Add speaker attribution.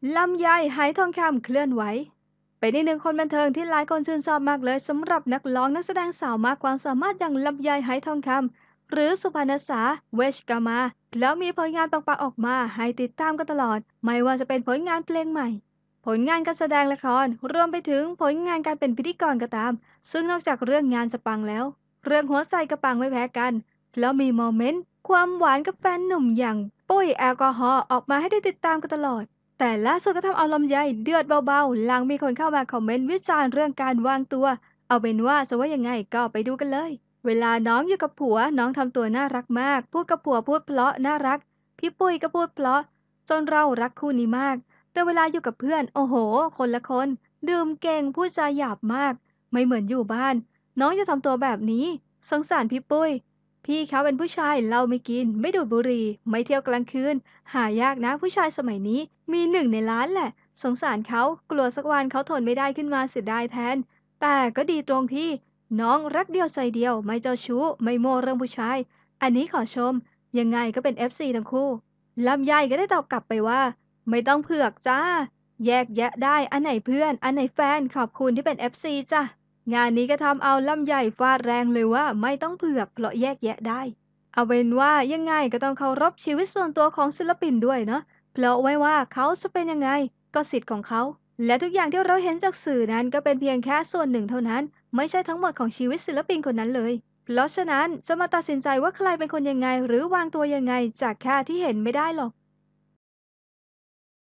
Speaker 1: ลำไยไหทองคำเคลื่อนไหวเป็นอีกหนึ่งคนบันเทิงที่หลายคนชื่นชอบมากเลยสำหรับนักร้องนักแสดงสาวมากความสามารถอย่างลำไยไหทองคำหรือสุพรรณษาเวชกามาแล้วมีผลงานปังๆออกมาให้ติดตามกันตลอดไม่ว่าจะเป็นผลงานเพลงใหม่ผลงานการแสดงละครรวมไปถึงผลงานการเป็นพิธีกรก็ตามซึ่งนอกจากเรื่องงานจะปังแล้วเรื่องหัวใจก็ปังไม่แพ้กันแล้วมีโมเมนต์ความหวานกับแฟนหนุ่มอย่างปุ้ยแอลกอฮอล์ออกมาให้ได้ติดตามกันตลอด แต่ล่าสุดก็ทำเอาลำไยเดือดเบาๆหลังมีคนเข้ามาคอมเมนต์วิจารณ์เรื่องการวางตัวเอาเป็นว่าจะว่ายังไงก็ไปดูกันเลยเวลาน้องอยู่กับผัวน้องทำตัวน่ารักมากพูดกับผัวพูดเพราะน่ารักพี่ปุ้ยก็พูดเพราะจนเรารักคู่นี้มากแต่เวลาอยู่กับเพื่อนโอ้โหคนละคนดื่มเก่งพูดจาหยาบมากไม่เหมือนอยู่บ้านน้องจะทำตัวแบบนี้สงสารพี่ปุ้ยพี่เขาเป็นผู้ชายเหล้าไม่กินไม่ดูดบุหรี่ไม่เที่ยวกลางคืน หายากนะผู้ชายสมัยนี้มีหนึ่งในล้านแหละสงสารเขากลัวสักวันเขาทนไม่ได้ขึ้นมาเสียดายแทนแต่ก็ดีตรงที่น้องรักเดียวใจเดียวไม่เจ้าชู้ไม่โม้เรื่องผู้ชายอันนี้ขอชมยังไงก็เป็น FC ทั้งคู่ลำไยก็ได้ตอบกลับไปว่าไม่ต้องเผือกจ้าแยกแยะได้อันไหนเพื่อนอันไหนแฟนขอบคุณที่เป็น FC จ้ะงานนี้ก็ทำเอาลำไยฟาดแรงเลยว่าไม่ต้องเผือกเพราะแยกแยะได้ เอาเป็นว่ายังไงก็ต้องเคารพชีวิตส่วนตัวของศิลปินด้วยเนาะเพราะไว้ว่าเขาจะเป็นยังไงก็สิทธิ์ของเขาและทุกอย่างที่เราเห็นจากสื่อนั้นก็เป็นเพียงแค่ส่วนหนึ่งเท่านั้นไม่ใช่ทั้งหมดของชีวิตศิลปินคนนั้นเลยเพราะฉะนั้นจะมาตัดสินใจว่าใครเป็นคนยังไงหรือวางตัวยังไงจากแค่ที่เห็นไม่ได้หรอก